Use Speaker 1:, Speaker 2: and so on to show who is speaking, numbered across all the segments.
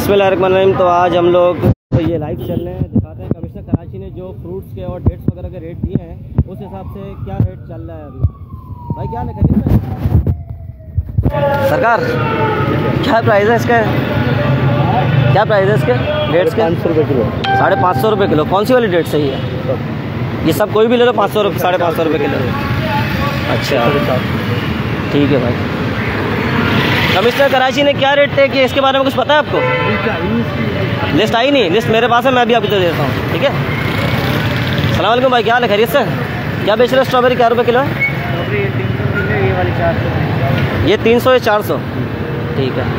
Speaker 1: बिस्मिल्लाहिर्रहमानिर्रहीम। तो आज हम लोग ये लाइव चल रहे हैं, दिखाते हैं कमिश्नर कराची ने जो फ्रूट्स के और डेट्स वगैरह के रेट दिए हैं उस हिसाब से क्या रेट चल रहा है अभी। भाई क्या लिखा है सरकार, क्या प्राइस है इसका? क्या प्राइस है इसके डेट्स के?
Speaker 2: 500 रुपये किलो।
Speaker 1: 550 रुपये किलो। कौन सी वाली डेट सही है? ये सब कोई भी ले लो 500 रुपये, 550 रुपये किलो। अच्छा ठीक है भाई। कमिश्नर कराची ने क्या रेट तय किया इसके बारे में कुछ पता है आपको? लिस्ट आई नहीं? लिस्ट मेरे पास है, मैं अभी तो देता हूँ। ठीक है। सलाम वालेकुम भाई, क्या हाल है? खैरियत से? क्या बेच रहे हो? स्ट्रॉबेरी क्या रुपये किलो है?
Speaker 2: ये वाली 400।
Speaker 1: ये 300 या 400? ठीक है।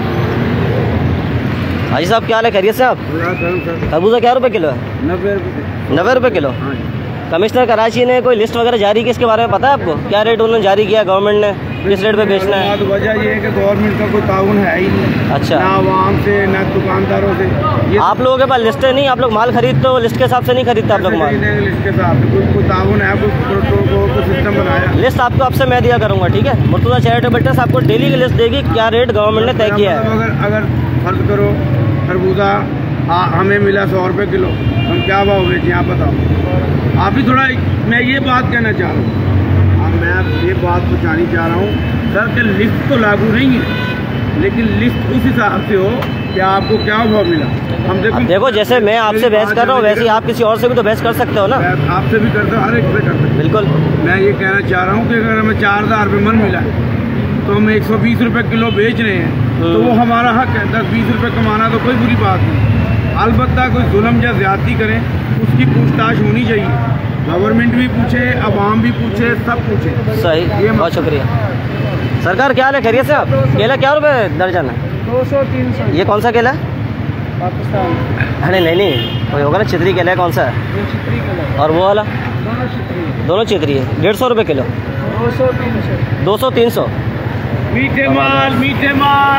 Speaker 1: हाजी साहब क्या हाल है? खैरियत से आप? खरबूजा क्या रुपये किलो है? 90 रुपये किलो। कमिश्नर कराची ने कोई लिस्ट वगैरह जारी की इसके बारे में पता है आपको? क्या रेट उन्होंने जारी किया गवर्नमेंट ने, किस रेट पे बेचना है?
Speaker 2: वजह ये है कि गवर्नमेंट का कोई ताउन है ही नहीं।
Speaker 1: अच्छा।
Speaker 2: ना आवाम से ना दुकानदारों से।
Speaker 1: आप लोगों के पास लिस्टें नहीं? आप लोग माल खरीदते हो लिस्ट के हिसाब से नहीं खरीदते आप लोग माल?
Speaker 2: लिस्ट के हिसाब से कोई ताउन है, कोई सिस्टम बनाया।
Speaker 1: लिस्ट आपको आपसे मैं दिया करूँगा। ठीक है। मुर्तज़ा चैरिटेबल ट्रस्ट आपको डेली की लिस्ट देगी क्या रेट गवर्नमेंट ने तय किया है।
Speaker 2: अगर फर्ज करो खरबूजा हमें मिला 100 रुपये किलो, हम क्या भाव बेचें आप बताओ? आप भी थोड़ा, मैं ये बात कहना चाह रहा हूँ, मैं ये बात पहुँचानी चाह रहा हूँ सर कि लिस्ट तो लागू नहीं है, लेकिन लिस्ट उस हिसाब से हो कि आपको क्या भाव मिला। हम देखो
Speaker 1: जैसे मैं आपसे बहस कर रहा हूँ वैसे ही आप किसी और से भी तो बहस कर सकते हो ना।
Speaker 2: आपसे भी करते हो, हर एक से करते हो।
Speaker 1: बिल्कुल।
Speaker 2: मैं ये कहना चाह रहा हूँ कि अगर हमें 4000 रुपये मन मिला तो हम 120 रुपये किलो बेच रहे हैं तो वो हमारा हक है। 10-20 रुपये कमाना तो कोई बुरी बात नहीं। अलबत्ता कोई जुल्म या ज्यादती करे उसकी पूछताछ होनी चाहिए। गवर्नमेंट भी पूछे, अवाम भी पूछे, सब पूछे।
Speaker 1: सही। बहुत शुक्रिया सरकार। क्या हाल है? खैरियत से आप? केला क्या रुपये दर्जन है?
Speaker 2: 200-300।
Speaker 1: ये कौन सा केला है?
Speaker 2: पाकिस्तान।
Speaker 1: अरे नहीं कोई होगा ना, चितरी केला है। कौन सा है?
Speaker 2: चितरी केला।
Speaker 1: और वो वाला? दोनों चितरी है। 150 रुपये किलो। 200-300।
Speaker 2: मीठे माल, मीठे माल।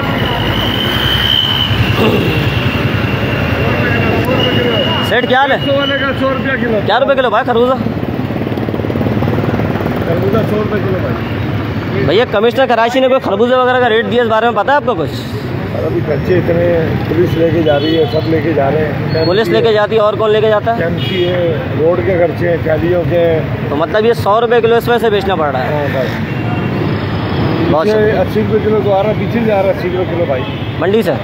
Speaker 1: सेठ क्या हाल है?
Speaker 2: 100 रुपया किलो।
Speaker 1: क्या रुपये किलो भाई खरबूजा?
Speaker 2: खरबूजा 100 रुपये किलो भाई।
Speaker 1: भैया कमिश्नर कराची ने कोई खरबूजे वगैरह का रेट दिया, इस बारे में पता है आपको कुछ?
Speaker 2: अभी खर्चे इतने, पुलिस लेके जा रही है, सब लेके जा रहे हैं।
Speaker 1: पुलिस लेके जाती है और कौन लेके जाता है?
Speaker 2: एमसी है, रोड के खर्चे हैं, ट्रालियों के।
Speaker 1: तो मतलब ये 100 रुपये किलो इस वजह से बेचना पड़ रहा है। बहुत
Speaker 2: 80 रुपये किलो तो आ रहा है, पीछे जा रहा है 80 रुपये किलो भाई
Speaker 1: मंडी से।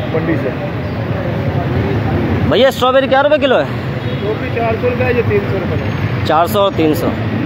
Speaker 1: भैया स्ट्रॉबेरी क्या रुपये किलो है?
Speaker 2: 400 रुपये, ये 300 रुपये।
Speaker 1: 400 और 300।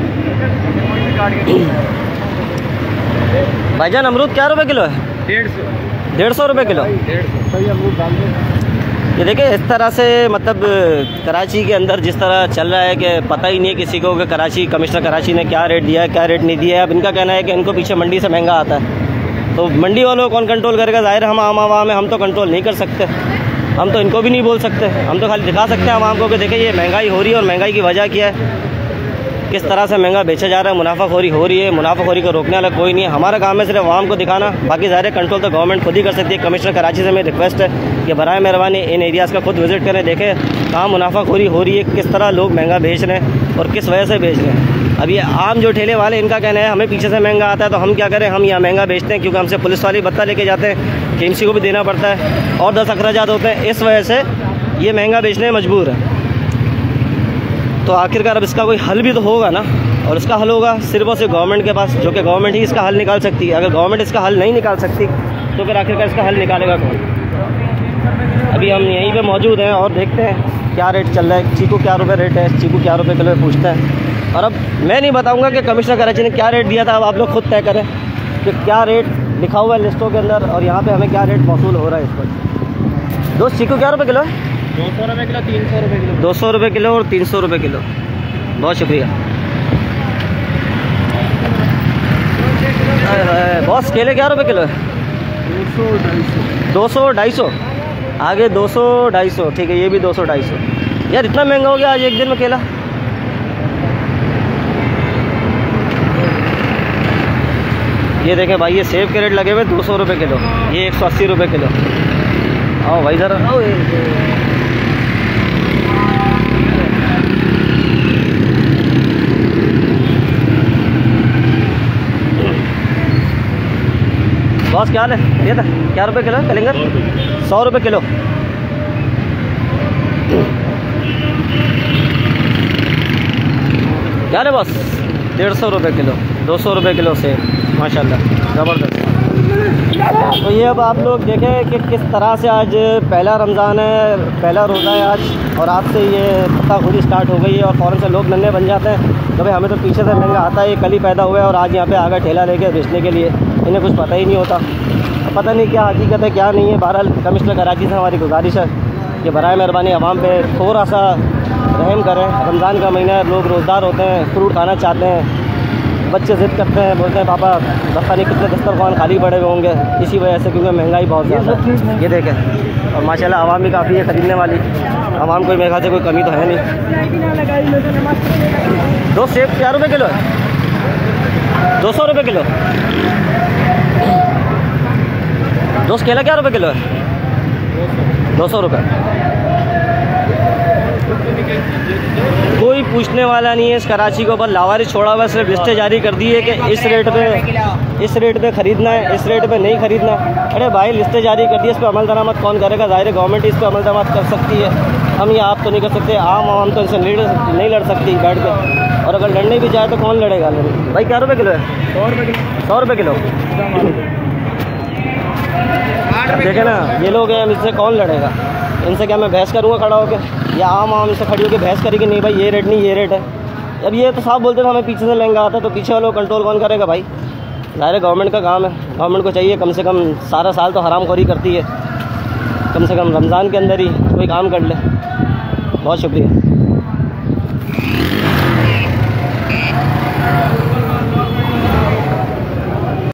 Speaker 1: भाईजान अमरूद क्या रुपये किलो है? 150 रुपये किलो।
Speaker 2: 150 अमरूद डाल दो।
Speaker 1: ये देखिए इस तरह से मतलब कराची के अंदर जिस तरह चल रहा है कि पता ही नहीं है किसी को कि कराची कमिश्नर कराची ने क्या रेट दिया है क्या रेट नहीं दिया है। अब इनका कहना है कि इनको पीछे मंडी से महंगा आता है, तो मंडी वालों को कौन कंट्रोल करेगा? जाहिर हम आम आवाम है, हम तो कंट्रोल नहीं कर सकते। हम तो इनको भी नहीं बोल सकते, हम तो खाली दिखा सकते हैं आवाम को कि देखिए ये महंगाई हो रही है और महंगाई की वजह क्या है, किस तरह से महंगा बेचा जा रहा है, मुनाफाखोरी हो रही है। मुनाफाखोरी को रोकने वाला कोई नहीं है। हमारा काम है सिर्फ आवाम को दिखाना, बाकी ज़ाहिर कंट्रोल तो गवर्नमेंट खुद ही कर सकती है। कमिश्नर कराची से मेरी रिक्वेस्ट है कि बराए मेहरबानी इन एरियाज़ का खुद विजिट करें, देखें कहाँ मुनाफाखोरी हो रही है, किस तरह लोग महंगा बेच रहे हैं और किस वजह से बेच रहे हैं। अब ये आम जो ठेले वाले इनका कहना है हमें पीछे से महंगा आता है तो हम क्या करें, हम यहाँ महंगा बेचते हैं क्योंकि हमसे पुलिस वाले भत्ता लेके जाते हैं, KMC को भी देना पड़ता है और 10 अखराजात होते हैं, इस वजह से ये महंगा बेचने में मजबूर है। तो आखिरकार अब इसका कोई हल भी तो होगा ना, और इसका हल होगा सिर्फ और सिर्फ गवर्नमेंट के पास, जो कि गवर्नमेंट ही इसका हल निकाल सकती है। अगर गवर्नमेंट इसका हल नहीं निकाल सकती तो फिर आखिरकार इसका हल निकालेगा कौन? अभी हम यहीं पे मौजूद हैं और देखते हैं क्या रेट चल रहा है। चीकू क्या रुपये रेट है? चीकू क्या रुपये किलो पूछते हैं। और अब मैं नहीं बताऊंगा कि कमिश्नर कराची ने क्या रेट दिया था, अब आप लोग खुद तय करें कि क्या रेट लिखा हुआ है लिस्टों के अंदर और यहाँ पे हमें क्या रेट मौसूल हो रहा है इस पर। दोस्त चीकू क्या रुपये किलो है?
Speaker 2: 200 रुपये किलो, 300 रुपये किलो। 200
Speaker 1: रुपये किलो और 300 रुपये किलो। बहुत शुक्रिया बॉस। केले क्या रुपये किलो है? 200-250। आगे 200-250। ठीक है, ये भी 200-250। यार इतना महंगा हो गया आज एक दिन में केला। ये देखें भाई, ये सेब के रेट लगे हुए 200 रुपये किलो, ये 180 रुपये किलो। आओ भाई ज़रा। बॉस क्या हाल है? ये था क्या रुपये किलो है कलिंगर? 100 रुपये किलो। क्या रे बस 150 रुपये किलो, 200 रुपये किलो से माशाल्लाह ज़बरदस्त। तो ये अब आप लोग देखें कि किस तरह से आज पहला रमज़ान है, पहला रोज़ा है आज, और आज से ये पत्ता खुली स्टार्ट हो गई है और फ़ौरन से लोग नन्हे बन जाते हैं तो भाई हमें तो पीछे से महंगा आता है, ये कल ही पैदा हुआ है और आज यहाँ पे आ गए ठेला लेके बेचने के लिए, इन्हें कुछ पता ही नहीं होता। पता नहीं क्या हकीकत है क्या नहीं है। बहरहाल कमिश्नर कराची से हमारी गुजारिश है कि बराए मेहरबानी आवाम पे थोड़ा सा रहम करें। रमज़ान का महीना है, लोग रोज़दार होते हैं, फ्रूट खाना चाहते हैं, बच्चे ज़िद करते हैं, बोलते हैं पापा पता नहीं कितने दस्तरखान खाली पड़े हुए होंगे, इसी वजह से क्योंकि महंगाई बहुत ज़्यादा है। ये देखें, और माशाल्लाह आवाम भी काफ़ी है ख़रीदने वाली, आवाम को मेरे ख्याल से कोई कमी तो है नहीं। दो सेब क्या रुपये किलो है? 200 रुपये किलो। दो केला क्या रुपये किलो है? 200 रुपये। कोई पूछने वाला नहीं है इस कराची को, बस लावारिस छोड़ा हुआ, सिर्फ लिस्टें जारी कर दी है कि इस रेट पे ख़रीदना है, इस रेट पे नहीं ख़रीदना। अरे भाई लिस्टें जारी कर दी, इस पर अमल दरामद कौन करेगा? ज़ाहिर गवर्नमेंट इस पर अमल दरामद कर सकती है, हम या आप तो नहीं कर सकते। आम तो इनसे नहीं लड़ सकती बैठ कर, और अगर लड़ने भी जाए तो कौन लड़ेगा? भाई क्या रुपये किलो है? 100 रुपये किलो। देखे ना ये लोग हैं, इससे कौन लड़ेगा? इनसे क्या मैं बहस करूँगा खड़ा होकर, या आम से खड़ी होकर बहस करेगी? नहीं भाई ये रेट नहीं, ये रेट है। अब ये तो साफ बोलते थे हमें पीछे से महंगा आता है, तो पीछे वालों को कंट्रोल कौन करेगा भाई? ज़ाहिर गवर्नमेंट का काम है, गवर्नमेंट को चाहिए कम से कम, सारा साल तो हरामखोरी करती है, कम से कम रमज़ान के अंदर ही कोई काम कर ले। बहुत शुक्रिया।